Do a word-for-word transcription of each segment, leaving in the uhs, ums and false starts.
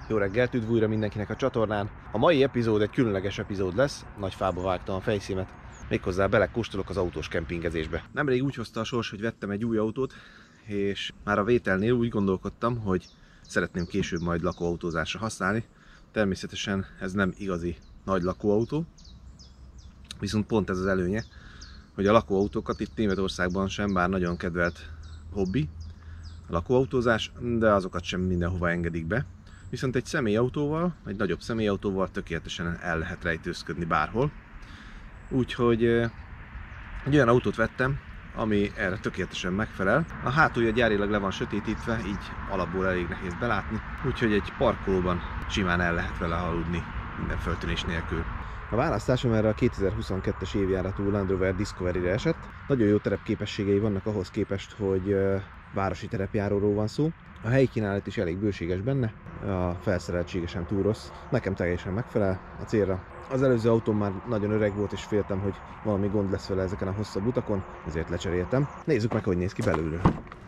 Jó reggelt, üdv újra mindenkinek a csatornán. A mai epizód egy különleges epizód lesz, nagy fába vágtam a fejszímet, méghozzá belekóstolok az autós kempingezésbe. Nemrég úgy hozta a sors, hogy vettem egy új autót, és már a vételnél úgy gondolkodtam, hogy szeretném később majd lakóautózásra használni. Természetesen ez nem igazi nagy lakóautó, viszont pont ez az előnye, hogy a lakóautókat itt Németországban sem, bár nagyon kedvelt hobbi, a lakóautózás, de azokat sem mindenhova engedik be. Viszont egy személyautóval, egy nagyobb személyautóval tökéletesen el lehet rejtőzködni bárhol. Úgyhogy egy olyan autót vettem, ami erre tökéletesen megfelel. A hátulja gyárilag le van sötétítve, így alapból elég nehéz belátni, úgyhogy egy parkolóban simán el lehet vele aludni minden föltűnés nélkül. A választásom erre a kétezer-huszonkettes évjáratú Land Rover Discovery-re esett. Nagyon jó terepképességei vannak ahhoz képest, hogy városi terepjáróról van szó. A helyi kínálat is elég bőséges benne, a felszereltsége sem túl rossz. Nekem teljesen megfelel a célra. Az előző autóm már nagyon öreg volt, és féltem, hogy valami gond lesz vele ezeken a hosszabb utakon, ezért lecseréltem. Nézzük meg, hogy néz ki belülről.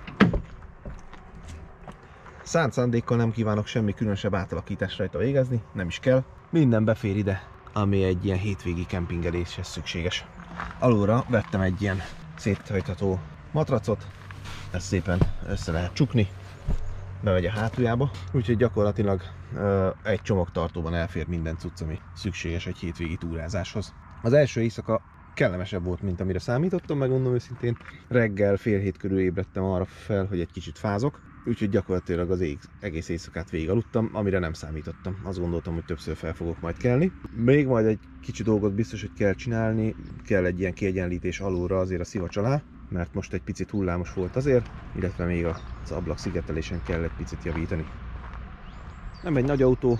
Szánt szándékkal nem kívánok semmi különösebb átalakítást rajta végezni, nem is kell. Minden befér ide, ami egy ilyen hétvégi kempingeléshez szükséges. Alulra vettem egy ilyen széthajtható matracot, ezt szépen össze lehet csukni, bemegy a hátuljába, úgyhogy gyakorlatilag ö, egy csomagtartóban elfér minden cucc, ami szükséges egy hétvégi túrázáshoz. Az első éjszaka kellemesebb volt, mint amire számítottam, megmondom őszintén. Reggel fél hét körül ébredtem arra fel, hogy egy kicsit fázok, úgyhogy gyakorlatilag az ég, egész éjszakát végig aludtam, amire nem számítottam. Azt gondoltam, hogy többször fel fogok majd kelni. Még majd egy kicsi dolgot biztos, hogy kell csinálni, kell egy ilyen kiegyenlítés alulra azért a szivacs alá, mert most egy picit hullámos volt azért, illetve még az ablak szigetelésen kell egy picit javítani. Nem egy nagy autó,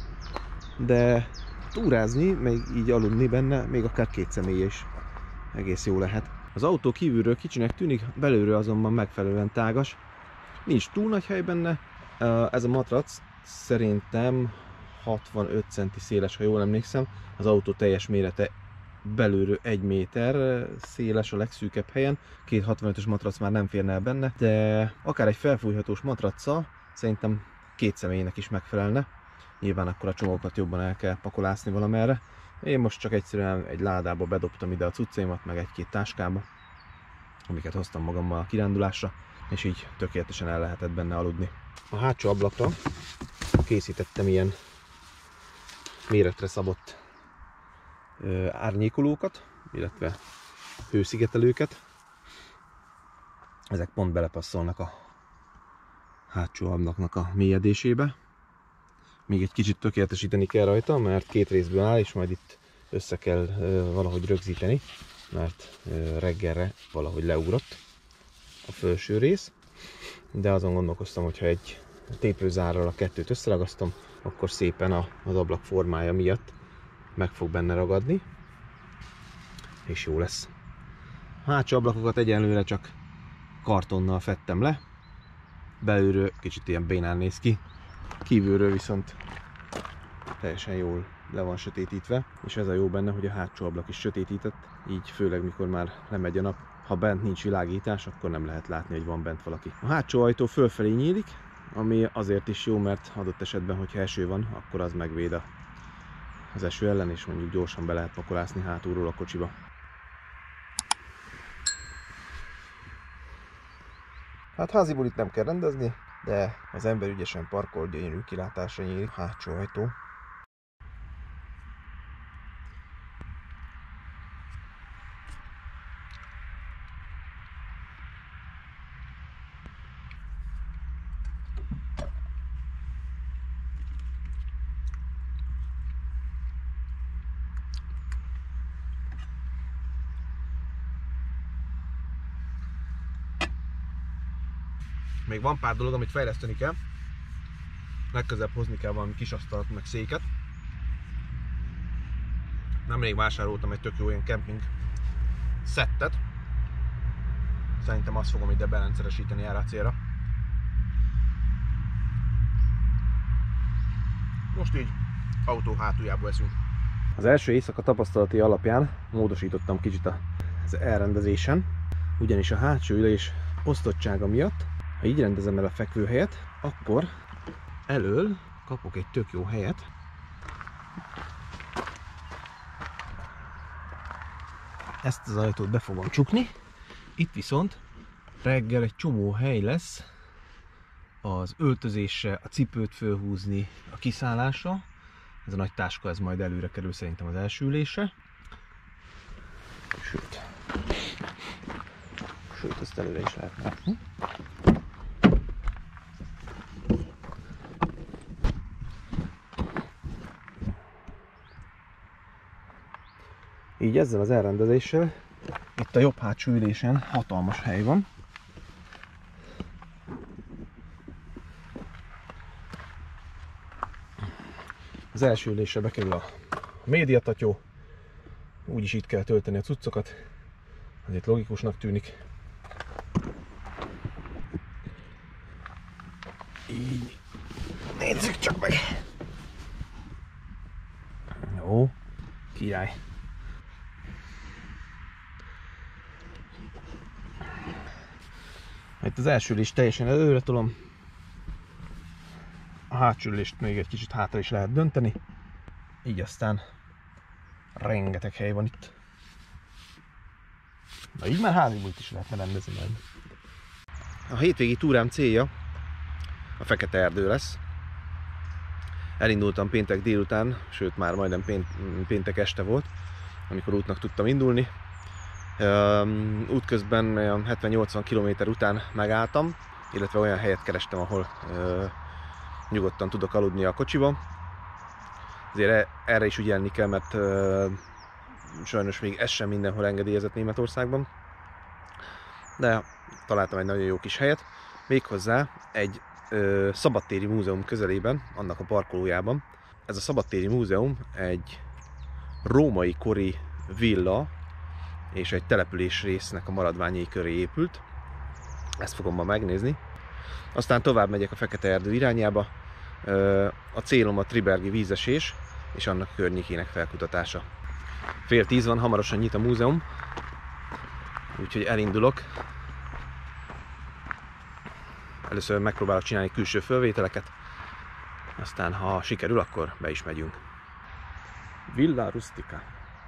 de túrázni, meg így aludni benne, még akár két személy is egész jó lehet. Az autó kívülről kicsinek tűnik, belülről azonban megfelelően tágas. Nincs túl nagy hely benne. Ez a matrac szerintem hatvanöt centi széles, ha jól emlékszem. Az autó teljes mérete belülről egy méter széles a legszűkebb helyen. Két hatvanötös matrac már nem férne el benne, de akár egy felfújhatós matraccal szerintem két személynek is megfelelne. Nyilván akkor a csomagokat jobban el kell pakolászni valamerre. Én most csak egyszerűen egy ládába bedobtam ide a cuccaimat, meg egy-két táskába, amiket hoztam magammal a kirándulásra, és így tökéletesen el lehetett benne aludni. A hátsó ablakra készítettem ilyen méretre szabott árnyékolókat, illetve hőszigetelőket. Ezek pont belepasszolnak a hátsó ablaknak a mélyedésébe. Még egy kicsit tökéletesíteni kell rajta, mert két részből áll, és majd itt össze kell valahogy rögzíteni, mert reggelre valahogy leugrott a felső rész. De azon gondolkoztam, hogyha egy tépőzárral a kettőt összeragasztom, akkor szépen az ablak formája miatt meg fog benne ragadni, és jó lesz. A hátsó ablakokat egyenlőre csak kartonnal fedtem le, belülről kicsit ilyen bénán néz ki, kívülről viszont teljesen jól le van sötétítve, és ez a jó benne, hogy a hátsó ablak is sötétített, így főleg mikor már lemegy a nap, ha bent nincs világítás, akkor nem lehet látni, hogy van bent valaki. A hátsó ajtó fölfelé nyílik, ami azért is jó, mert adott esetben, hogyha eső van, akkor az megvéd a az eső ellen, és mondjuk gyorsan be lehet pakolászni hátulról a kocsiba. Hát házi bulit nem kell rendezni, de az ember ügyesen parkol, gyönyörű kilátásra nyílik hátsó ajtó. Még van pár dolog, amit fejleszteni kell. Legközelebb hozni kell valami kis asztalt, meg széket. Nemrég vásároltam egy tök jó ilyen camping szettet. Szerintem azt fogom ide berendszeresíteni erre a célra. Most így autó hátuljába veszünk. Az első éjszaka tapasztalati alapján módosítottam kicsit az elrendezésen, ugyanis a hátsó ülés osztottsága miatt, ha így rendezem el a fekvőhelyet, akkor elől kapok egy tök jó helyet. Ezt az ajtót be fogom csukni. Itt viszont reggel egy csomó hely lesz az öltözésre, a cipőt fölhúzni, a kiszállásra. Ez a nagy táska, ez majd előre kerül szerintem az első ülésre. Sőt, Sőt ezt előre is lehet látni. Így ezzel az elrendezéssel itt a jobb hátsó ülésen hatalmas hely van. Az első ülésre bekerül a médiatatyó, úgyis itt kell tölteni a cuccokat, azért logikusnak tűnik. Így, nézzük csak meg! Jó, király! Itt az első ülést teljesen előre tolom, a hátsó ülést még egy kicsit hátra is lehet dönteni, így aztán rengeteg hely van itt. Na így már házibult is lehetne rendezni majd. A hétvégi túrám célja a Fekete-erdő lesz. Elindultam péntek délután, sőt már majdnem péntek este volt, amikor útnak tudtam indulni. Útközben hetven-nyolcvan kilométer után megálltam, illetve olyan helyet kerestem, ahol nyugodtan tudok aludni a kocsiba. Azért erre is ügyelni kell, mert sajnos még ez sem mindenhol engedélyezett Németországban. De találtam egy nagyon jó kis helyet, méghozzá egy ö, szabadtéri múzeum közelében, annak a parkolójában. Ez a szabadtéri múzeum egy római kori villa és egy település résznek a maradványai köré épült. Ezt fogom ma megnézni. Aztán tovább megyek a Fekete-erdő irányába. A célom a Tribergi vízesés és annak környékének felkutatása. Fél tíz van, hamarosan nyit a múzeum, úgyhogy elindulok. Először megpróbálok csinálni külső fölvételeket, aztán ha sikerül, akkor be is megyünk. Villa Rustica.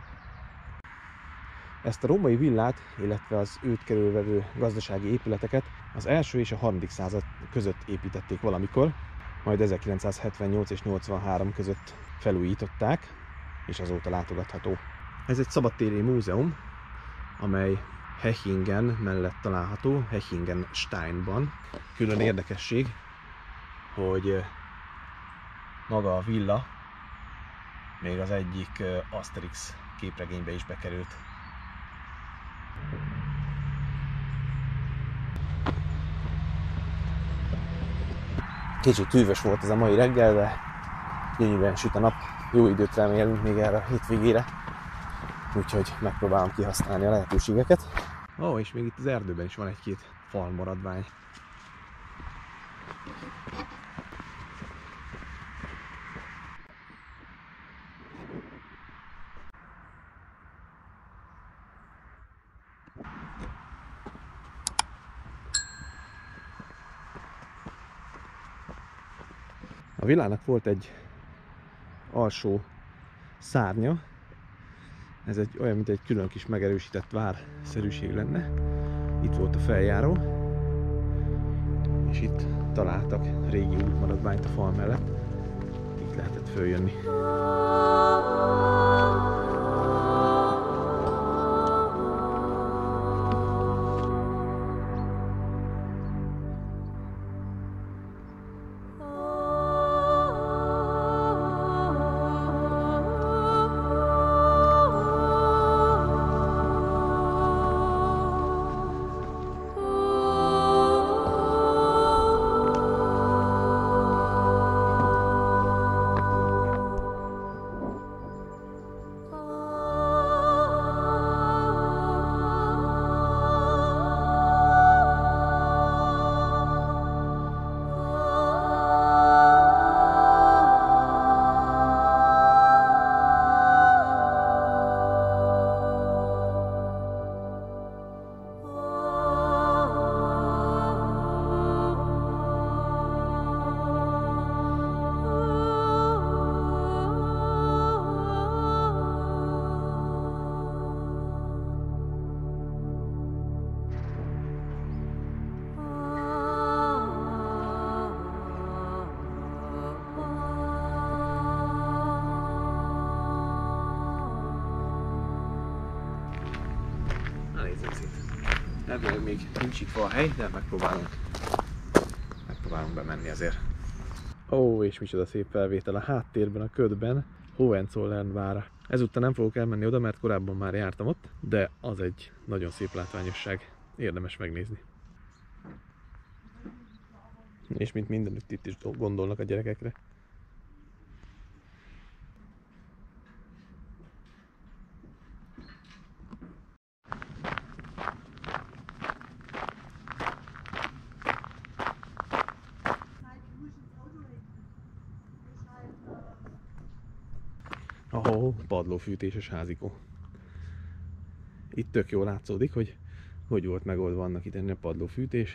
Ezt a római villát, illetve az őt körülvevő gazdasági épületeket az első és a harmadik század között építették valamikor, majd ezerkilencszázhetvennyolc és nyolcvanhárom között felújították, és azóta látogatható. Ez egy szabadtéri múzeum, amely Hechingen mellett található, Hechingen-Steinban. Külön érdekesség, hogy maga a villa még az egyik Asterix képregénybe is bekerült. Kicsit tűvös volt ez a mai reggel, de gyönyörűen süt a nap. Jó időt remélünk még erre a hétvégére, úgyhogy megpróbálom kihasználni a lehetőségeket. Ó, oh, és még itt az erdőben is van egy-két fal maradvány. A villának volt egy alsó szárnya, ez egy olyan, mint egy külön kis megerősített várszerűség lenne. Itt volt a feljáró, és itt találtak régi útmaradványt a fal mellett, itt lehetett följönni. focit. Ebből még nincs itt a hely, de megpróbálunk, megpróbálunk bemenni azért. Ó, és micsoda szép felvétel a háttérben, a ködben, Hohenzollern vára. Ezúttal nem fogok elmenni oda, mert korábban már jártam ott, de az egy nagyon szép látványosság. Érdemes megnézni. És mint mindenütt itt is gondolnak a gyerekekre. Ahol padlófűtéses házikó. Itt tök jól látszódik, hogy hogy volt megoldva annak idején a padlófűtés.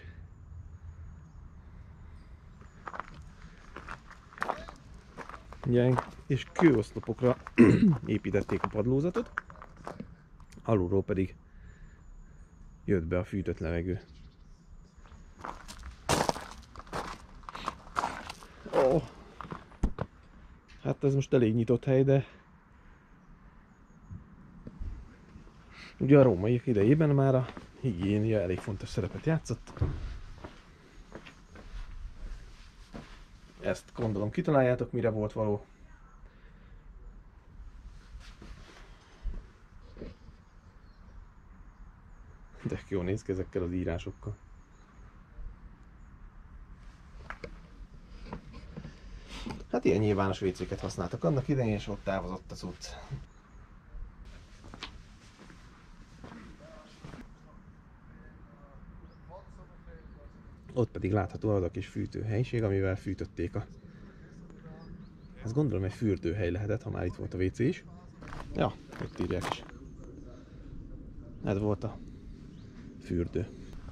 Ugye, és kőoszlopokra építették a padlózatot, alulról pedig jött be a fűtött levegő. Oh. Hát ez most elég nyitott hely, de ugye a rómaiak idejében már a higiénia elég fontos szerepet játszott. Ezt gondolom kitaláljátok, mire volt való. De jól néz ki ezekkel az írásokkal. Hát ilyen nyilvános vécéket használtak annak idején, és ott távozott az út. Ott pedig látható az a kis fűtőhelység, amivel fűtötték a... Ezt gondolom egy fürdőhely lehetett, ha már itt volt a vé cé is. Ja, itt írják is. Ez volt a fürdő.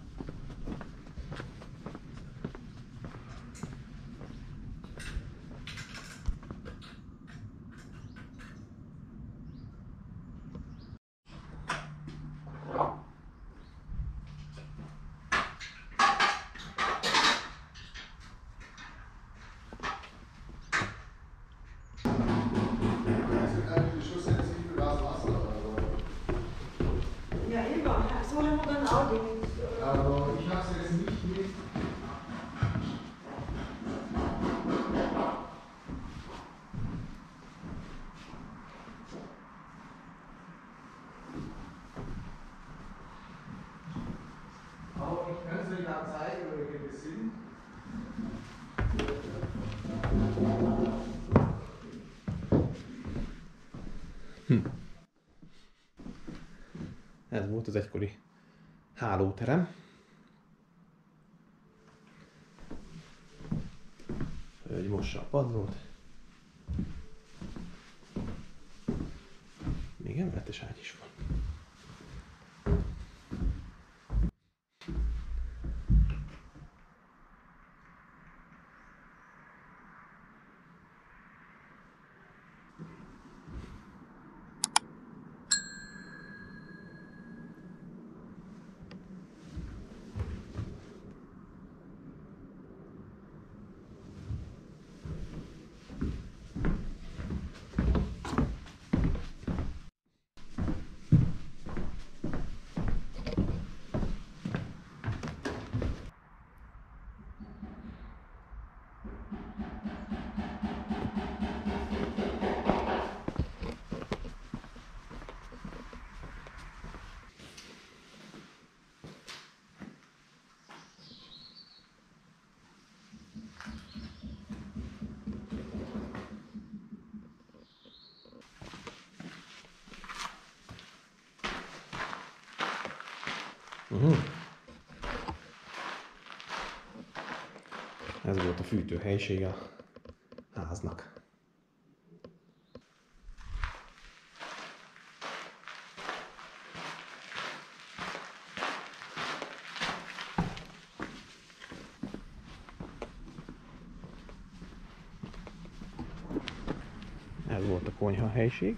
Hm. Ez volt az egykori hálóterem. Hölgy mossa a padlót. Még emeletes ágy is van. Uh-huh. Ez volt a fűtőhelység a háznak. Ez volt a konyhahelység.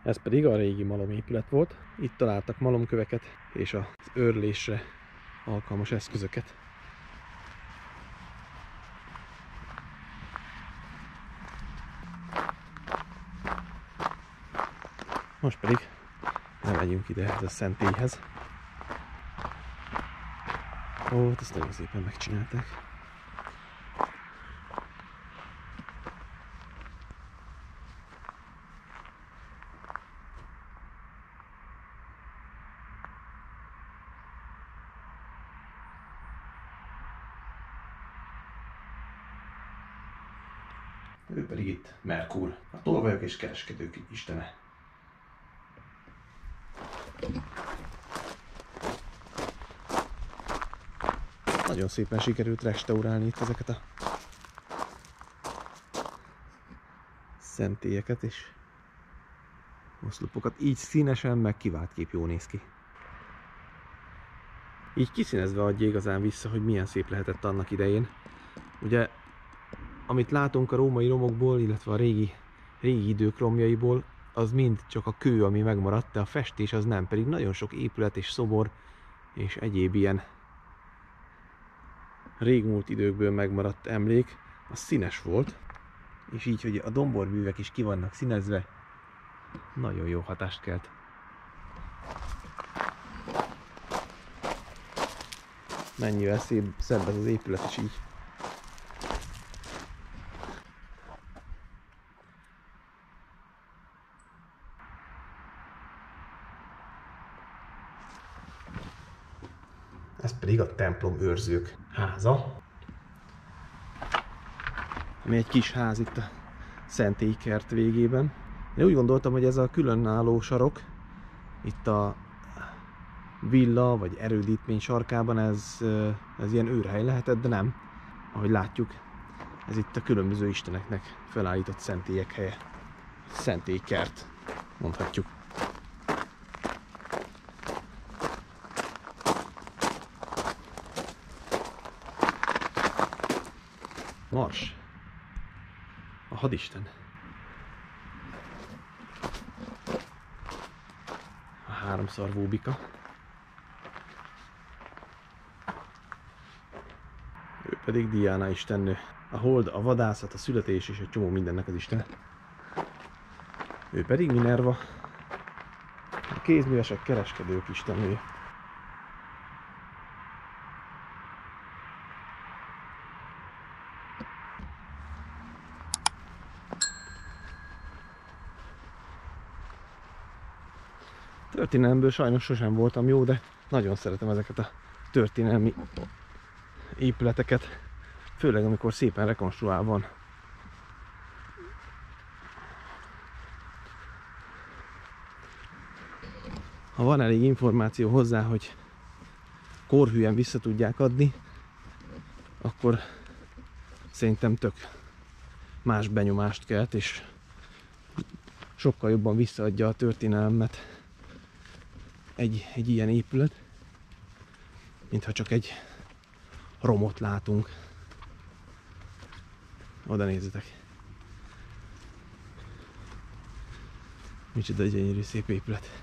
Ez pedig a régi malomépület volt. Itt találtak malomköveket és az őrlésre alkalmas eszközöket. Most pedig elmegyünk ide ehhez a szentélyhez. Ó, ezt nagyon szépen megcsinálták. Ő pedig itt Merkur, a tolvajok és kereskedők istene. Nagyon szépen sikerült restaurálni itt ezeket a szentélyeket és oszlopokat. Így színesen, meg kivált kép jó néz ki. Így kiszínezve adja igazán vissza, hogy milyen szép lehetett annak idején. Ugye, amit látunk a római romokból, illetve a régi, régi idők romjaiból, az mind csak a kő, ami megmaradt, de a festés az nem, pedig nagyon sok épület és szobor és egyéb ilyen régmúlt időkből megmaradt emlék, az színes volt, és így, hogy a domborbűvek is ki vannak színezve, nagyon jó hatást kelt. Mennyivel szép, szebb ez az épület is így. Ez pedig a templom őrzők háza. Ami egy kis ház itt a szentélykert végében. Én úgy gondoltam, hogy ez a különálló sarok, itt a villa vagy erődítmény sarkában ez, ez ilyen őrhely lehetett, de nem. Ahogy látjuk, ez itt a különböző isteneknek felállított szentélyek helye. Szentélykert, mondhatjuk. Mars, a hadisten. A háromszarvú bika. Ő pedig Diana istennő. A hold, a vadászat, a születés és egy csomó mindennek az istene. Ő pedig Minerva, a kézművesek, kereskedők istennője. Történelemből sajnos sosem voltam jó, de nagyon szeretem ezeket a történelmi épületeket, főleg amikor szépen rekonstruálva van. Ha van elég információ hozzá, hogy korhűen vissza tudják adni, akkor szerintem tök más benyomást kelt, és sokkal jobban visszaadja a történelmet egy, egy ilyen épület, mintha csak egy romot látunk. Oda nézzetek! Micsoda gyönyörű szép épület!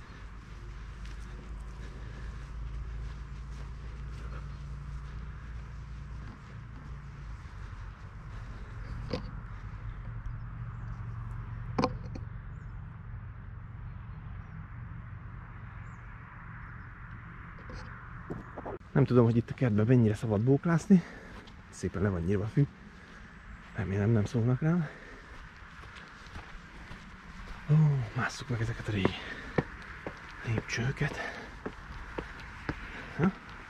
Nem tudom, hogy itt a kertben mennyire szabad bóklászni. Szépen le van nyírva a fű. Remélem nem szólnak rám. Ó, másszuk meg ezeket a régi lépcsőket. Ha?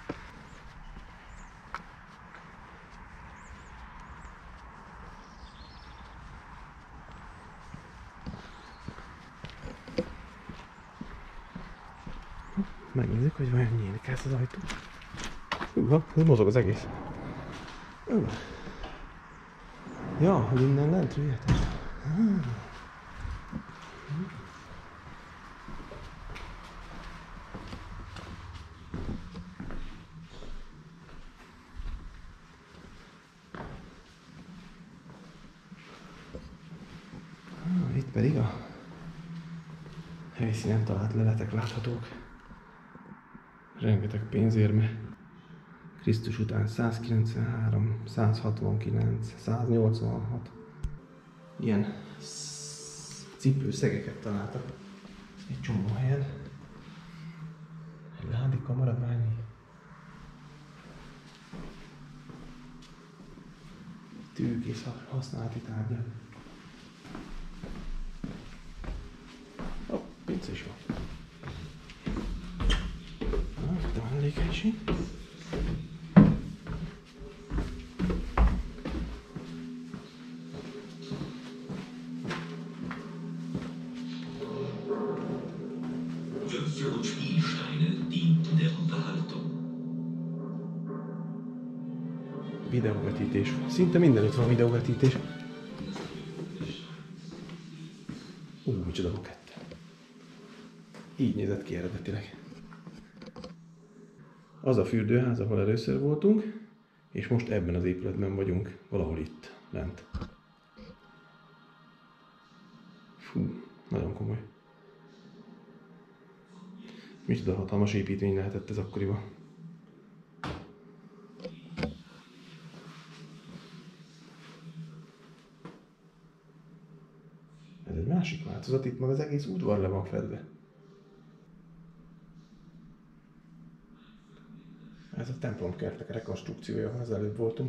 Megnézzük, hogy vajon nyílik ez az ajtó. Hűha, ez mozog az egész. Hűha. Ja, hogy innen lentről jöhetek. Itt pedig a helyszínen talált leletek láthatók. Rengeteg pénzérme. Krisztus után százkilencvenhárom, százhatvankilenc, száznyolcvanhat. Ilyen cipőszegeket találtak egy csomó helyen. Egy ládika maradványi. Tűkész használati tárgyak. Ó, pince is van. Na, itt a mellékhelyiség. Würfel und Spielsteine dienten der Unterhaltung. Videóvetítés. Szinte mindenütt van videóvetítés. Ú, micsoda bukett. Így nézett ki eredetileg. Az a fürdőház, ahol először voltunk, és most ebben az épületben vagyunk, valahol itt, lent. Fú, nagyon komoly. Micsoda hatalmas építmény lehetett ez akkoriban. Ez egy másik változat, itt meg az egész udvar le van fedve. Ez a templomkertek rekonstrukciója, ahol az előbb voltunk.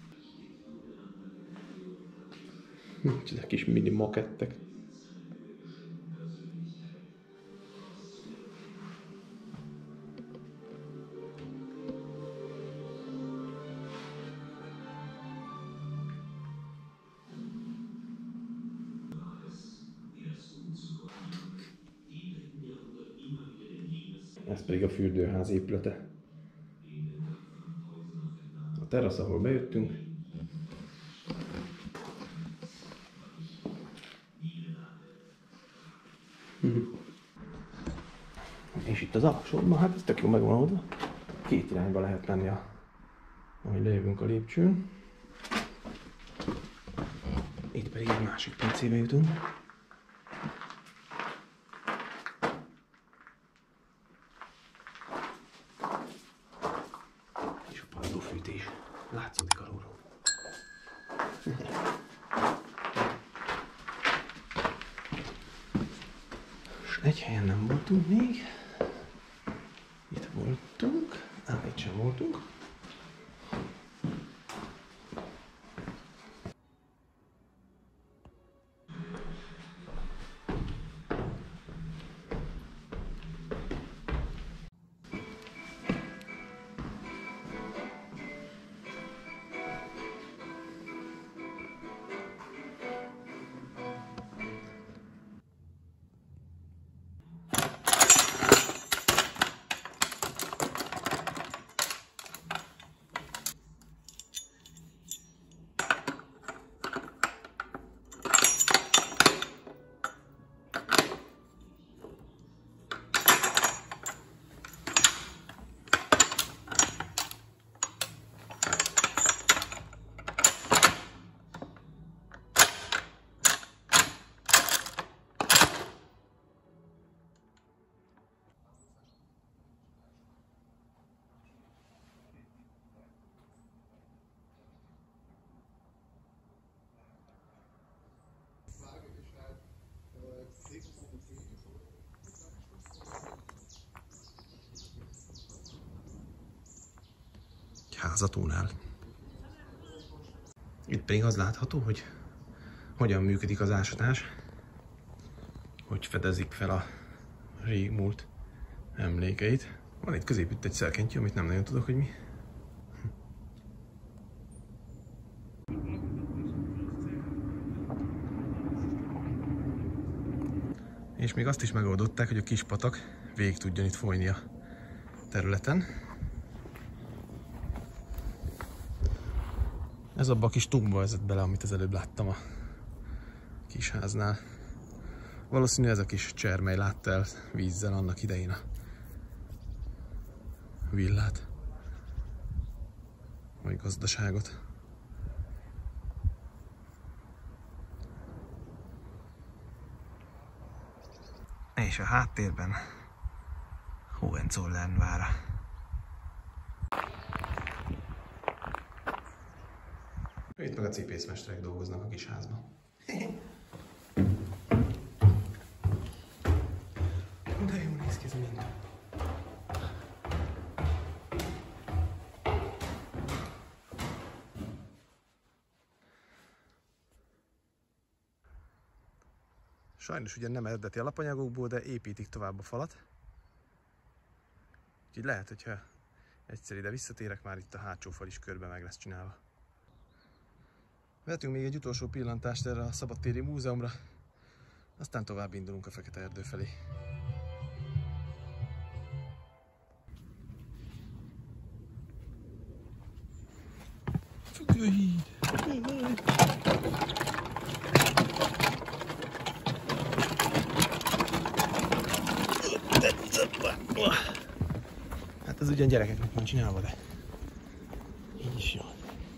Micsoda kis mini makettek. Ez pedig a fürdőház épülete. A terasz, ahol bejöttünk. És itt az alsóban, hát ez tök jó megvan oldva. Két irányba lehet menni, a, ahogy lejövünk a lépcsőn. Itt pedig egy másik pincébe jutunk. És a padlófűtés látszódik alulról. És egy helyen nem voltunk még. Itt voltunk, ám itt sem voltunk. Házatónál. Itt pedig az látható, hogy hogyan működik az ásatás, hogy fedezik fel a régmúlt emlékeit. Van itt középütt egy szerkentyű, amit nem nagyon tudok, hogy mi. És még azt is megoldották, hogy a kis patak végig tudjon itt folyni a területen. Ez abba a kis tumbba vezet bele, amit az előbb láttam a kis háznál. Valószínű ez a kis csermely látta el vízzel annak idején a villát, vagy gazdaságot. És a háttérben Hohenzollern vára. Itt meg a cipészmesterek dolgoznak a kis házban. De jó néz ki ez minden. Sajnos ugye nem eredeti alapanyagokból, de építik tovább a falat. Úgyhogy lehet, hogyha egyszer ide visszatérek, már itt a hátsó fal is körbe meg lesz csinálva. Vettünk még egy utolsó pillantást erre a szabadtéri múzeumra, aztán tovább indulunk a Fekete-erdő felé. Függőhíd! Hát ez ugyan gyerekeknek van csinálva, de így is jó.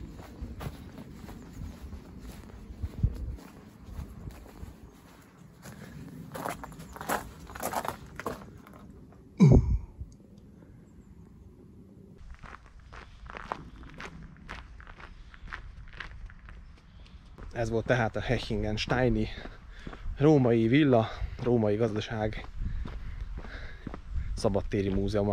Ez volt tehát a Hechingen-Steini római villa, római gazdaság szabadtéri múzeuma.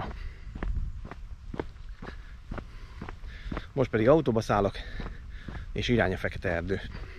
Most pedig autóba szállok, és irány a Fekete-erdő.